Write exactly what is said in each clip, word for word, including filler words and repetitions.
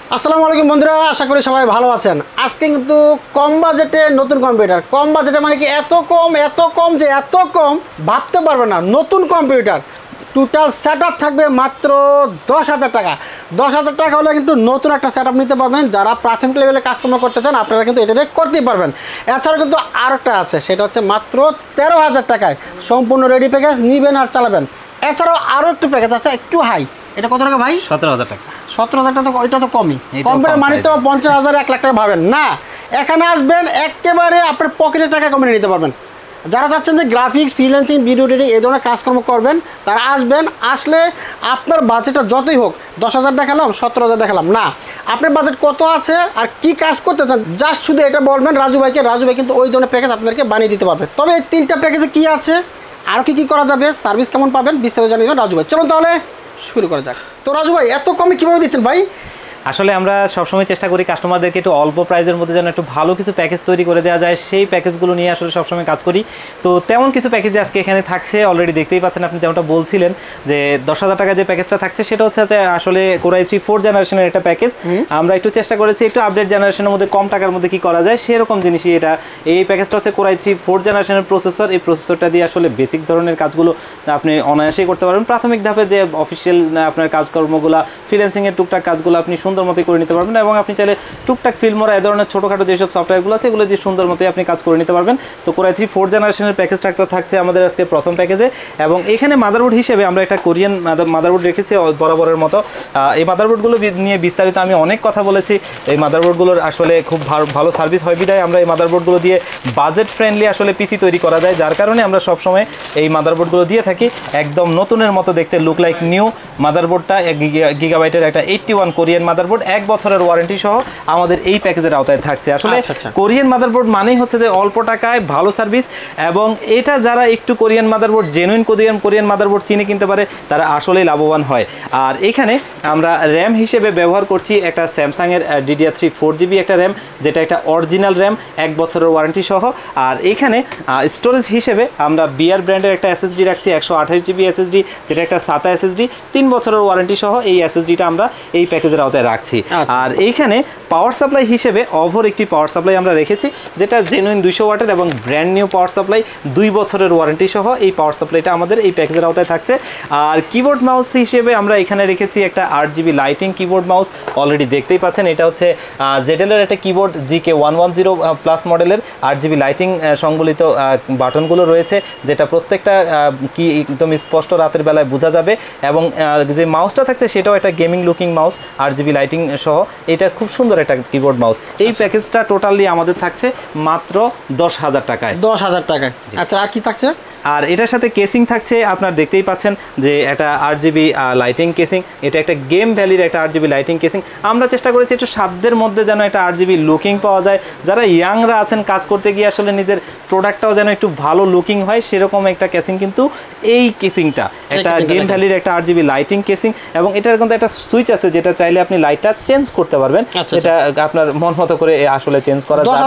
আসসালামু আলাইকুম বন্ধুরা, আশা করি সবাই ভালো আছেন। আজকে কিন্তু কম বাজেটে নতুন কম্পিউটার, কম বাজেটে মানে কি এত কম এত কম যে এত কম ভাবতে পারবে না। নতুন কম্পিউটার টোটাল সেট আপ থাকবে মাত্র দশ হাজার টাকা। দশ হাজার টাকা হলে কিন্তু নতুন একটা সেট আপ নিতে পারবেন। যারা প্রাথমিক লেভেলে কাজকর্ম করতে চান আপনারা কিন্তু এটা দিয়ে করতেই পারবেন। এছাড়াও কিন্তু আর একটা আছে, সেটা হচ্ছে মাত্র তেরো হাজার টাকায় সম্পূর্ণ রেডি প্যাকেজ নিবেন আর চালাবেন। এছাড়াও আরও একটু প্যাকেজ আছে একটু হাই, এটা কত টাকা ভাই? সতেরো হাজার টাকা। সতেরো হাজার টাকা তো ওইটা তো কমই, কম্পিউটার মানে তো পঞ্চাশ হাজার এক লাখ টাকা ভাবেন না। এখানে আসবেন একেবারে আপনার পকেটের টাকা কমিয়ে নিতে পারবেন। যারা চাচ্ছেন যে গ্রাফিক্স, ফ্রিল্যান্সিং, ভিডিও এডিটিং এই ধরনের কাজকর্ম করবেন তারা আসবেন। আসলে আপনার বাজেটটা যতই হোক, দশ হাজার দেখালাম সতেরো হাজার দেখালাম না, আপনার বাজেট কত আছে আর কি কাজ করতে চান জাস্ট শুধু এটা বলবেন রাজু ভাইকে। রাজু ভাই কিন্তু ওই ধরনের প্যাকেজ আপনাদেরকে বানিয়ে দিতে পারবে। তবে এই তিনটা প্যাকেজে কী আছে আর কি কী করা যাবে, সার্ভিস কেমন পাবেন বিস্তারিত জানিয়ে দেবেন রাজু ভাই। চলুন তাহলে শুরু করা যাক। তো রাজু ভাই এত কমে কীভাবে দিচ্ছেন ভাই? আসলে আমরা সবসময় চেষ্টা করি কাস্টমারদেরকে একটু অল্প প্রাইসের মধ্যে যেন একটু ভালো কিছু প্যাকেজ তৈরি করে দেওয়া যায়, সেই প্যাকেজগুলো নিয়ে আসলে সবসময় কাজ করি। তো তেমন কিছু প্যাকেজ আজকে এখানে থাকছে, অলরেডি দেখতেই পাচ্ছেন আপনি যেমনটা বলছিলেন যে দশ হাজার টাকা যে প্যাকেজটা থাকছে সেটা হচ্ছে যে আসলে কোরাই থ্রি ফোর জেনারেশনের একটা প্যাকেজ। আমরা একটু চেষ্টা করেছি একটু আপডেট জেনারেশনের মধ্যে কম টাকার মধ্যে কি করা যায় সেরকম জিনিসই এটা। এই প্যাকেজটা হচ্ছে কোরাই থ্রি ফোর জেনারেশনের প্রসেসর। এই প্রসেসরটা দিয়ে আসলে বেসিক ধরনের কাজগুলো আপনি অনায়াসেই করতে পারবেন। প্রাথমিক ধাপে যে অফিসিয়াল আপনার কাজকর্মগুলো, ফ্রিল্যান্সিংয়ের টুকটাক কাজগুলো আপনি সুন্দর মতোই করে নিতে পারবেন এবং আপনি চাইলে টুকটাক ফিল্মরা এই ধরনের ছোটোখাটো যেসব সফটওয়্যারগুলো আছে এগুলো দিয়ে সুন্দর মতোই আপনি কাজ করে নিতে পারবেন। তো কোরাই থ্রি ফোর জেনারেশনের প্যাকেজটা একটা থাকছে আমাদের আজকে প্রথম প্যাকেজে। এবং এখানে মাদারবোর্ড হিসেবে আমরা একটা কোরিয়ান মাদারবোর্ড রেখেছি বরাবরের মতো। এই মাদারবোর্ডগুলো নিয়ে বিস্তারিত আমি অনেক কথা বলেছি। এই মাদারবোর্ডগুলোর আসলে খুব ভালো সার্ভিস হয় বিধায় আমরা এই মাদারবোর্ডগুলো দিয়ে বাজেট ফ্রেন্ডলি আসলে পিসি তৈরি করা যায়, যার কারণে আমরা সবসময় এই মাদারবোর্ডগুলো দিয়ে থাকি। একদম নতুনের মতো দেখতে, লুক লাইক নিউ মাদারবোর্ডটা এক গিগাবাইটের একটা এইটটি ওয়ান কোরিয়ান মাদারবোর্ড, এক বছরের ওয়ারেন্টি সহ আমাদের এই প্যাকেজের আওতায় থাকছে। আসলে কোরিয়ান মাদারবোর্ড মানেই হচ্ছে যে অল্প টাকায় ভালো সার্ভিস, এবং এটা যারা একটু Korean motherboard, genuine Korean Korean motherboard চিনে কিনতে পারে তারা আসলেই লাভবান হয়। আর এখানে আমরা র্যাম হিসেবে ব্যবহার করছি একটা স্যামসাংয়ের ডিডিআর থ্রি ফোর জিবি একটা র্যাম, যেটা একটা অরিজিনাল র্যাম, এক বছরের ওয়ারেন্টি সহ। আর এখানে স্টোরেজ হিসেবে আমরা বিআর ব্র্যান্ডের একটা এসএসডি রাখছি, একশো আঠাশ জিবি এসএসডি, যেটা একটা সাতা এসএসডি, তিন বছরের ওয়ারেন্টি সহ এই এসএসডিটা আমরা এই প্যাকেজের আওতায় রাখছি। আর এইখানে পাওয়ার সাপ্লাই হিসেবে অভর একটি পাওয়ার সাপ্লাই আমরা রেখেছি, যেটা জেনুইন দুইশো ওয়াটের এবং ব্র্যান্ড নিউ পাওয়ার সাপ্লাই, দুই বছরের ওয়ারেন্টি সহ এই পাওয়ার সাপ্লাইটা আমাদের এই প্যাকেজের আওতায় থাকছে। আর কিবোর্ড মাউস হিসেবে আমরা এখানে রেখেছি একটা আট GB lighting keyboard mouse, already দেখতেই পাচ্ছেন। এটা হচ্ছে জেডেলের একটা keyboard, G K one one zero plus মডেলের, আট জিবি লাইটিং সংবলিত বাটনগুলো রয়েছে, যেটা প্রত্যেকটা কি একদম স্পষ্ট রাতের বেলায় বোঝা যাবে। এবং যে মাউসটা থাকছে সেটাও একটা গেমিং লুকিং মাউস, আট জিবি লাইটিং সহ। এটা খুব সুন্দর একটা কিবোর্ড মাউস। এই প্যাকেজটা টোটালি আমাদের থাকছে মাত্র দশ হাজার টাকায়। দশ হাজার টাকায়। আচ্ছা, আর কি থাকছে? আর এটার সাথে কেসিং থাকছে, আপনার দেখতেই পাচ্ছেন যে এটা আট জিবি লাইটিং কেসিং, এটা একটা গেম ভ্যালির একটা আট জিবি লাইটিং কেসিং। আমরা চেষ্টা করেছি একটু সাধ্যের মধ্যে যেন একটা আট জিবি লুকিং পাওয়া যায়, যারা ইয়াংরা আছেন কাজ করতে গিয়ে আসলে নিজের প্রোডাক্টটাও যেন একটু ভালো লুকিং হয়, সেরকম একটা কেসিং কিন্তু এই কেসিংটা একটা গেম ভ্যালির একটা আট জিবি লাইটিং কেসিং। এবং এটার কিন্তু একটা সুইচ আছে যেটা চাইলে আপনি লাইটটা চেঞ্জ করতে পারবেন, এটা আপনার মন মতো করে আসলে চেঞ্জ করা যাবে।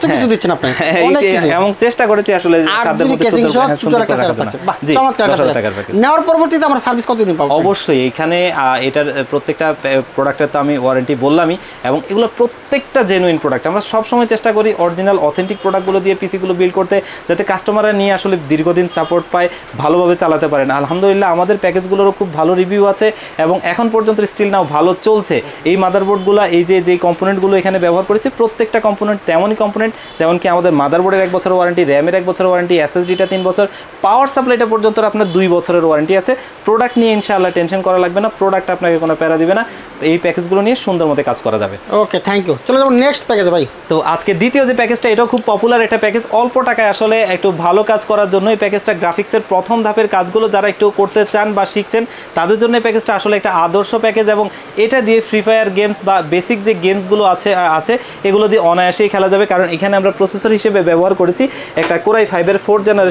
এবং চেষ্টা করেছি আসলে অবশ্যই এখানে এটার প্রত্যেকটা প্রোডাক্টের তো আমি ওয়ারেন্টি বললামই, এবং এগুলো প্রত্যেকটা জেনুইন প্রোডাক্ট। আমরা সবসময় চেষ্টা করি অরিজিনাল অথেন্টিক প্রোডাক্টগুলো দিয়ে পিসিগুলো বিল্ড করতে, যাতে কাস্টমাররা নিয়ে আসলে দীর্ঘদিন সাপোর্ট পায়, ভালোভাবে চালাতে পারেন। আলহামদুলিল্লাহ আমাদের প্যাকেজগুলোরও খুব ভালো রিভিউ আছে এবং এখন পর্যন্ত স্টিল নাও ভালো চলছে। এই মাদারবোর্ডগুলো, এই যে যে কম্পোনেন্টগুলো এখানে ব্যবহার করেছে প্রত্যেকটা কম্পোনেন্ট তেমনই কম্পোনেন্ট, যেমনকি আমাদের মাদারবোর্ডের এক বছরের ওয়ারেন্টি, র্যামের এক বছরের ওয়ারেন্টি, এসএসডিটা তিন বছর, পাওয়ার সাপ্লাইটা পর্যন্ত আপনার দুই বছরের ওয়ারেন্টি আছে। প্রোডাক্ট নিয়ে ইনশাআল্লাহ টেনশন করা লাগবে না, প্রোডাক্ট আপনাকে কোনো প্যারা দিবে না, এই প্যাকেজগুলো নিয়ে সুন্দর মতো কাজ করা যাবে। Okay, thank you. চলো যাবো নেক্সট প্যাকেজ ভাই। তো আজকে দ্বিতীয় যে প্যাকেজটা, এটাও খুব পপুলার একটা প্যাকেজ, অল্প টাকায় আসলে একটু ভালো কাজ করার জন্য এই প্যাকেজটা। গ্রাফিক্সের প্রথম ধাপের কাজগুলো যারা একটু করতে চান বা শিখছেন তাদের জন্য এই প্যাকেজটা আসলে একটা আদর্শ প্যাকেজ। এবং এটা দিয়ে ফ্রি ফায়ার গেমস বা বেসিক যে গেমসগুলো আছে আছে এগুলো দিয়ে অনায়াসেই খেলা যাবে, কারণ এখানে আমরা প্রসেসর হিসেবে ব্যবহার করেছি একটা কোরাই ফাইভের ফোর জেনারেশন প্রসেসর।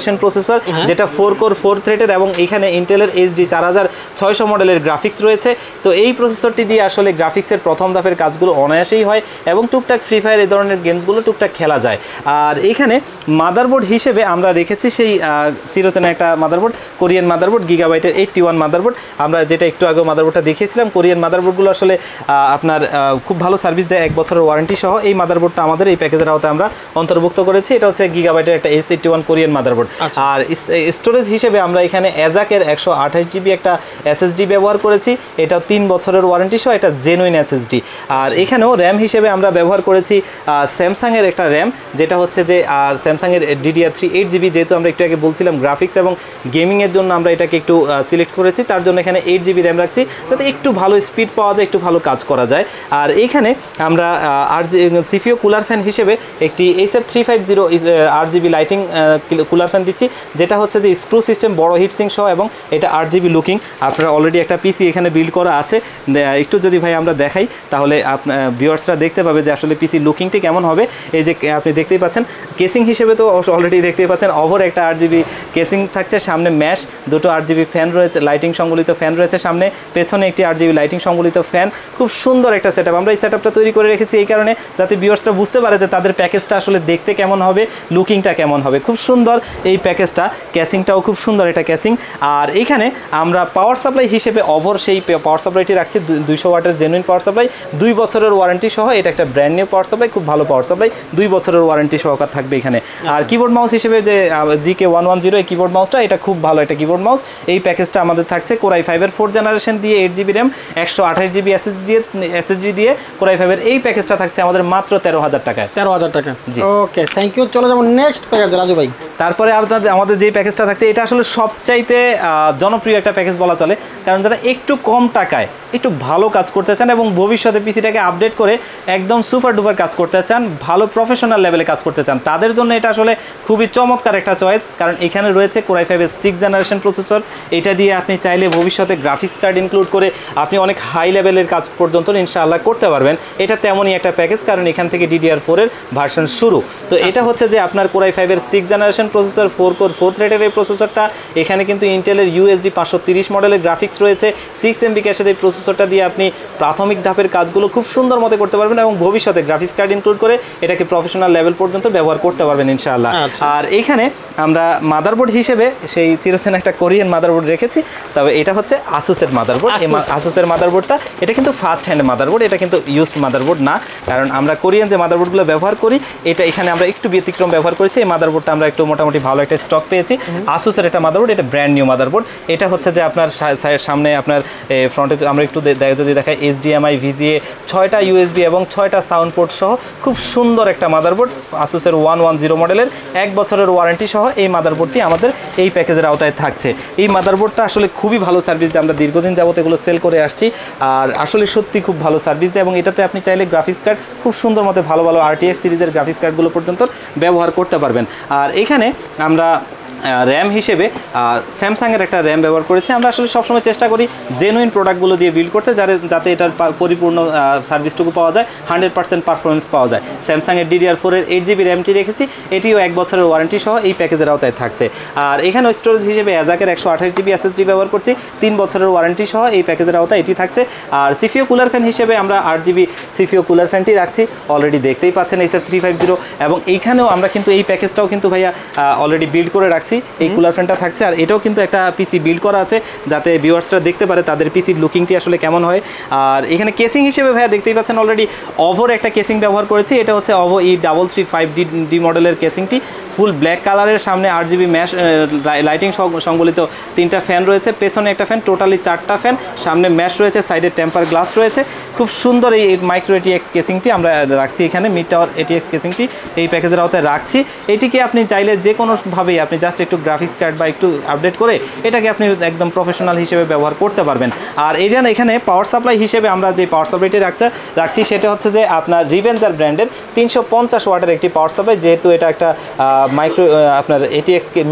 প্রসেসর, যেটা ফোর কোর ফোর থ্রেডের এবং এখানে ইন্টেলের এইচডি চার হাজার ছয়শো মডেলের গ্রাফিক্স রয়েছে। তো এই প্রসেসরটি দিয়ে আসলে গ্রাফিক্সের প্রথম ধাপের কাজগুলো অনায়াসেই হয় এবং টুকটাক ফ্রি ফায়ার এই ধরনের গেমসগুলো টুকটাক খেলা যায়। আর এখানে মাদারবোর্ড হিসেবে আমরা রেখেছি সেই চিরচেনা একটা মাদারবোর্ড, কোরিয়ান মাদারবোর্ড, গিগাবাইটের এইটটি ওয়ান মাদারবোর্ড। আমরা যেটা একটু আগে মাদারবোর্ডটা দেখিয়েছিলাম, কোরিয়ান মাদারবোর্ডগুলো আসলে আপনার খুব ভালো সার্ভিস দেয়, এক বছরের ওয়ারেন্টি সহ। এই মাদারবোর্ডটা আমাদের এই প্যাকেজের আওতায় আমরা অন্তর্ভুক্ত করেছি। এটা হচ্ছে গিগাবাইটের একটা S eighty one Korean motherboard. আর স্টোরেজ হিসেবে আমরা এখানে এজাকের একশো আঠাশ জিবি একটা এসএসডি ব্যবহার করেছি, এটা তিন বছরের ওয়ারেন্টি সহ, এটা জেনুইন এসএসডি। আর এখানেও র্যাম হিসেবে আমরা ব্যবহার করেছি স্যামসাংয়ের একটা র্যাম, যেটা হচ্ছে যে স্যামসাংয়ের ডিডিআর থ্রি এইট জিবি। যেহেতু আমরা একটু আগে বলছিলাম গ্রাফিক্স এবং গেমিংয়ের জন্য আমরা এটাকে একটু সিলেক্ট করেছি, তার জন্য এখানে এইট জিবি র্যাম রাখছি, যাতে একটু ভালো স্পিড পাওয়া যায়, একটু ভালো কাজ করা যায়। আর এইখানে আমরা আর সিপিইউ কুলার ফ্যান হিসেবে একটি H F three five zero আট জিবি লাইটিং কুলার ফ্যান দিচ্ছি, যেটা হচ্ছে যে স্ক্রু সিস্টেম, বড় হিট সিঙ্ক সহ, এবং এটা আট জিবি লুকিং। আপনারা অলরেডি একটা পিসি এখানে বিল্ড করা আছে, একটু যদি ভাই আমরা দেখাই তাহলে আপনার ভিউয়ার্সরা দেখতে পাবে যে আসলে পিসি লুকিংটি কেমন হবে। এই যে আপনি দেখতেই পাচ্ছেন কেসিং হিসেবে তো অলরেডি দেখতেই পাচ্ছেন, ওভার একটা আট জিবি কেসিং থাকছে, সামনে ম্যাশ দুটো আট জিবি ফ্যান রয়েছে, লাইটিং সংবলিত ফ্যান রয়েছে সামনে, পেছনে একটি আট জিবি লাইটিং সংবলিত ফ্যান। খুব সুন্দর একটা সেটআপ। আমরা এই সেটআপটা তৈরি করে রেখেছি এই কারণে যাতে ভিউয়ার্সরা বুঝতে পারে যে তাদের প্যাকেজটা আসলে দেখতে কেমন হবে, লুকিংটা কেমন হবে। খুব সুন্দর এই প্যাকেজটা, ক্যাসিংটাও খুব সুন্দর এটা ক্যাসিং। আর এইখানে আমরা পাওয়ার সাপ্লাই হিসেবে ওভার সেই পাওয়ার সাপ্লাইটি রাখছি দুইশো ওয়াটের জেনুইন পাওয়ার সাপ্লাই, দুই বছরের ওয়ারেন্টি সহ। এটা একটা ব্র্যান্ড নিউ পাওয়ার সাপ্লাই, খুব ভালো পাওয়ার সাপ্লাই, দুই বছরের ওয়ারেন্টি সহকার থাকবে এখানে। আর কিবোর্ড মাউস হিসেবে যে G K one one zero এই কিবোর্ড মাউসটা, এটা খুব ভালো একটা কিবোর্ড মাউস। এই প্যাকেজটা আমাদের থাকছে কোরাই ফাইভের ফোর্থ জেনারেশন দিয়ে এইট জিবি র্যাম, একশো আঠাশ জিবি এসএসডি এসএসডি দিয়ে কোরাই ফাইভের এই প্যাকেজটা থাকছে আমাদের মাত্র তেরো হাজার টাকায়। তেরো হাজার টাকা, জি ওকে, থ্যাংক ইউ। চলো যাবো নেক্সট প্যাকেজ রাজু ভাই। তারপরে আপনাদের আমাদের যে প্যাকেজটা থাকছে, এটা আসলে সবচাইতে জনপ্রিয় একটা প্যাকেজ বলা চলে, কারণ যারা একটু কম টাকায় একটু ভালো কাজ করতে চান এবং ভবিষ্যতে পিসিটাকে আপডেট করে একদম সুপার ডুপার কাজ করতে চান, ভালো প্রফেশনাল লেভেলে কাজ করতে চান, তাদের জন্য এটা আসলে খুবই চমৎকার একটা চয়েস। কারণ এখানে রয়েছে কোরাই ফাইভের সিক্স জেনারেশন প্রসেসর। এটা দিয়ে আপনি চাইলে ভবিষ্যতে গ্রাফিক্স কার্ড ইনক্লুড করে আপনি অনেক হাই লেভেলের কাজ পর্যন্ত ইনশাআল্লাহ করতে পারবেন। এটা তেমনই একটা প্যাকেজ, কারণ এখান থেকে ডিডিআর ফোর এর ভার্সন শুরু। তো এটা হচ্ছে যে আপনার কোরাই ফাইভের six generation processor, four core four থ্রেডের এই প্রসেসরটা। এখানে কিন্তু ইন্টেলের ইউএসডি পাঁচশো তিরিশ মডেলের গ্রাফিক্স রয়েছে। সিক্স এমবি ক্যাশের এই প্রসেসরটা দিয়ে আপনি প্রাথমিক ধাপের কাজগুলো খুব সুন্দর মতো করতে পারবেন এবং ভবিষ্যতে গ্রাফিক্স কার্ড ইনক্লুড করে এটাকে প্রফেশনাল লেভেল পর্যন্ত ব্যবহার করতে পারবেন ইনশাআল্লাহ। আর এইখানে আমরা মাদারবোর্ড হিসেবে সেই চিরচেনা একটা কোরিয়ান মাদারবোর্ড রেখেছি, তবে এটা হচ্ছে আসুসের মাদারবোর্ড। এই আসুসের মাদারবোর্ডটা এটা কিন্তু ফার্স্ট হ্যান্ড মাদারবোর্ড, এটা কিন্তু ইউজড মাদারবোর্ড না, কারণ আমরা কোরিয়ান যে মাদারবোর্ডগুলো ব্যবহার করি এটা এখানে আমরা একটু ব্যতিক্রম ব্যবহার করেছি। এই মাদারবোর্ডটা আমরা একটু মোটামুটি ভালো একটা স্টক পেয়েছি। আসুসের একটা মাদারবোর্ড, এটা ব্র্যান্ড নিউ মাদারবোর্ড। এটা হচ্ছে যে আপনার সামনে আপনার ফ্রন্টে আমরা একটু যদি দেখাই এইচডিএমআই, ভিজিএ, ছয়টা ইউএসবি এবং ছয়টা সাউন্ড পোর্ট সহ খুব সুন্দর একটা মাদারবোর্ড। আসুসের ওয়ান ওয়ান জিরো মডেলের এক বছরের ওয়ারেন্টি সহ এই মাদারবোর্ডটি আমাদের এই প্যাকেজের আওতায় থাকছে। এই মাদারবোর্ডটা আসলে খুবই ভালো সার্ভিস দেয়, আমরা দীর্ঘদিন যাবত এগুলো সেল করে আসছি, আর আসলে সত্যি খুব ভালো সার্ভিস দেয় এবং এটাতে আপনি চাইলে গ্রাফিক্স কার্ড খুব সুন্দর মতো ভালো ভালো আরটিএক্স সিরিজের গ্রাফিক্স কার্ডগুলো পর্যন্ত ব্যবহার করতে পারবেন। আর এখানে আমরা র্যাম হিসেবে স্যামসাংয়ের একটা র্যাম ব্যবহার করেছি। আমরা আসলে সবসময় চেষ্টা করি জেনুইন প্রোডাক্টগুলো দিয়ে বিল্ড করতে, যাতে যাতে এটার পরিপূর্ণ সার্ভিসটুকু পাওয়া যায়, হান্ড্রেড পার্সেন্ট পারফরমেন্স পাওয়া যায়। স্যামসাংয়ের ডিডিআর ফোর এর এইট জিবি র্যামটি রেখেছি, এটিও এক বছরের ওয়ারেন্টি সহ এই প্যাকেজের আওতায় থাকছে। আর এখানে স্টোরেজ হিসেবে এজাকের একশো আঠাশ জিবি এসএসডি ব্যবহার করছি, তিন বছরের ওয়ারেন্টি সহ এই প্যাকেজের আওতায় এটি থাকছে। আর সিপিইউ কুলার ফ্যান হিসেবে আমরা আট জিবি সিপিইউ কুলার ফ্যানটি রাখছি, অলরেডি দেখতেই পাচ্ছেন H F three five zero. এবং এইখানেও আমরা কিন্তু এই প্যাকেজটাও কিন্তু ভাইয়া অলরেডি বিল্ড করে রাখছি, এই কুলার ফ্যানটা থাকছে। আর এটাও কিন্তু একটা পিসি বিল্ড করা আছে, যাতে ভিউয়ার্সরা দেখতে পারে তাদের পিসির লুকিংটি আসলে কেমন হয়। আর এখানে কেসিং হিসেবে ভাইয়া দেখতেই পাচ্ছেন অলরেডি ওভোর একটা কেসিং ব্যবহার করেছি। এটা হচ্ছে Ovo E double three five D D মডেলের কেসিংটি, ফুল ব্ল্যাক কালারের, সামনে আট জিবি ম্যাশ লাইটিং সংবলিত তিনটা ফ্যান রয়েছে, পেছনে একটা ফ্যান, টোটালি চারটা ফ্যান, সামনে ম্যাশ রয়েছে, সাইডে টেম্পার গ্লাস রয়েছে। খুব সুন্দর এই মাইক্রো এটিএক্স কেসিংটি আমরা রাখছি এখানে, মিড টাওয়ার এটিএক্স কেসিংটি এই প্যাকেজের আওতায় রাখছি। এটিকে আপনি চাইলে যে কোনোভাবেই আপনি জাস্ট একটু গ্রাফিক্স কার্ড বা একটু আপডেট করে এটাকে আপনি একদম প্রফেশনাল হিসেবে ব্যবহার করতে পারবেন। আর এই জন্য এখানে পাওয়ার সাপ্লাই হিসেবে আমরা যে পাওয়ার সাপ্লাইটি রাখছে রাখছি সেটা হচ্ছে যে আপনার রিভেঞ্জার ব্র্যান্ডের তিনশো পঞ্চাশ ওয়াটের একটি পাওয়ার সাপ্লাই, যেহেতু এটা একটা মাইক্রো আপনার ATX mid tower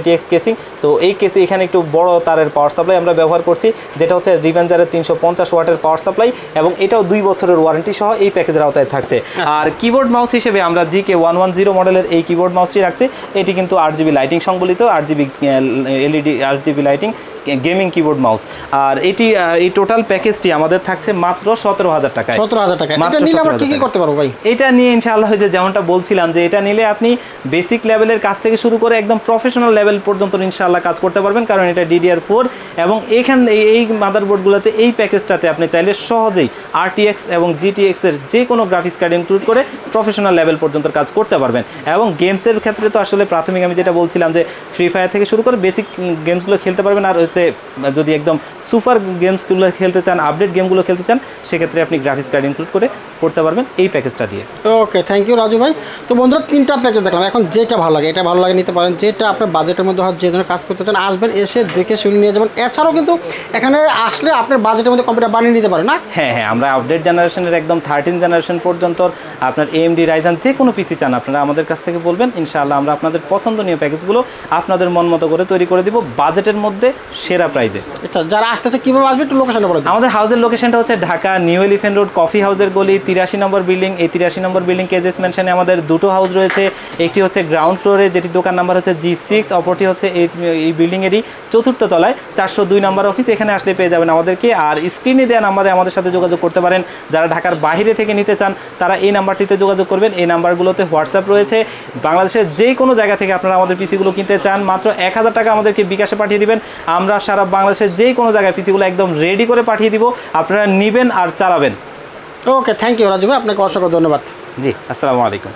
GTX casing. তো এই কেসি এখানে একটু বড় তারের পাওয়ার সাপ্লাই আমরা ব্যবহার করছি, যেটা হচ্ছে রিভেঞ্জারের তিনশো পঞ্চাশ ওয়াটের পাওয়ার সাপ্লাই, এবং এটাও দুই বছরের ওয়ারেন্টি সহ এই প্যাকেজের আওতায় থাকছে। আর কিবোর্ড মাউস হিসেবে আমরা G K one one zero মডেলের এই কিবোর্ড মাউসটি রাখছি। এটি কিন্তু আট জিবি লাইটিং সংবলিত, আট জিবি এলইডি আট GB lighting gaming keyboard mouse. আর এটি এই টোটাল প্যাকেজটি আমাদের থাকছে মাত্র সতেরো হাজার টাকায়। সতেরো হাজার টাকা এটা নিলে আমরা কি কি করতে পারবো ভাই? এটা নিয়ে ইনশাআল্লাহ যে যেমনটা বলছিলাম যে এটা নিলে আপনি বেসিক লেভেলের কাজ থেকে শুরু করে একদম প্রফেশনাল লেভেল পর্যন্ত ইনশাআল্লাহ কাজ করতে পারবেন, কারণ এটা ডিডিআর ফোর এবং এখান এই মাদারবোর্ডগুলোতে এই প্যাকেজটাতে আপনি চাইলে সহজেই আরটিএক্স এবং জিটিএক্স এর যে কোনো গ্রাফিক্স কার্ড ইনক্লুড করে প্রফেশনাল লেভেল পর্যন্ত কাজ করতে পারবেন। এবং গেমসের ক্ষেত্রে তো আসলে প্রাথমিক আমি যেটা বলছিলাম যে ফ্রি ফায়ার থেকে শুরু করে বেসিক গেমসগুলো খেলতে পারবেন। আর হচ্ছে যদি একদম সুপার গেমসগুলো খেলতে চান, আপডেট গেমগুলো খেলতে চান, সেক্ষেত্রে আপনি গ্রাফিক্স কার্ড ইনক্লুড করে করতে পারবেন এই প্যাকেজটা দিয়ে। ওকে, থ্যাংক ইউ রাজু ভাই। তো বন্ধুরা তিনটা প্যাকেজ দেখলাম, এখন যেটা ভালো লাগে এটা ভালো লাগে নিতে পারেন, যেটা আপনার বাজেটের মধ্যে হয়, যে ধরনের কাজ করতে চান আসবেন, এসে দেখে শুনে নিয়ে যাবেন। এছাড়াও কিন্তু এখানে আসলে আপনার বাজেটের মধ্যে কম্পিউটার বানিয়ে নিতে পারেন না? হ্যাঁ হ্যাঁ, আমরা আপডেট জেনারেশনের একদম থার্টিন জেনারেশন পর্যন্ত আপনার এএমডি রাইজান যে কোনো পিসি চান আপনারা আমাদের কাছ থেকে বলবেন, ইনশাআল্লাহ আমরা আপনাদের পছন্দনীয় প্যাকেজগুলো আপনাদের মন মতো করে তৈরি করে দিব বাজেটের মধ্যে সেরা প্রাইজে। আচ্ছা, যারা আসতেছে কীভাবে আসবে একটু লোকেশনটা বলে দিন। আমাদের হাউসের লোকেশনটা হচ্ছে Dhaka New Elephant Road Coffee হাউসের গলি তিরাশি নম্বর বিল্ডিং। এই তিরাশি নম্বর বিল্ডিং কেজেএইচ ম্যানশনে আমাদের দুটো হাউস রয়েছে, একটি হচ্ছে গ্রাউন্ড ফ্লোরে যেটি দোকান নাম্বার হচ্ছে জি সিক্স, অপরটি হচ্ছে এই এই বিল্ডিংয়েরই চতুর্থ তলায় চারশো দুই নম্বর অফিস। এখানে আসলে পেয়ে যাবেন আমাদেরকে। আর স্ক্রিনে দেওয়া নাম্বারে আমাদের সাথে যোগাযোগ করতে পারেন। যারা ঢাকার বাইরে থেকে নিতে চান তারা এই নাম্বারটিতে যোগাযোগ করবেন। এই নাম্বারগুলোতে হোয়াটসঅ্যাপ রয়েছে। বাংলাদেশের যে কোনো জায়গা থেকে আপনারা আমাদের পিসিগুলো কিনতে চান মাত্র এক হাজার টাকা আমাদেরকে বিকাশে পাঠিয়ে দিবেন। আমরা সারা বাংলাদেশের যে কোনো জায়গায় পিসিগুলো একদম রেডি করে পাঠিয়ে দিব, আপনারা নেবেন আর চালাবেন। ওকে, থ্যাংক ইউ রাজু ভাই, আপনাকে অসংখ্য ধন্যবাদ। জি, আসসালামু আলাইকুম।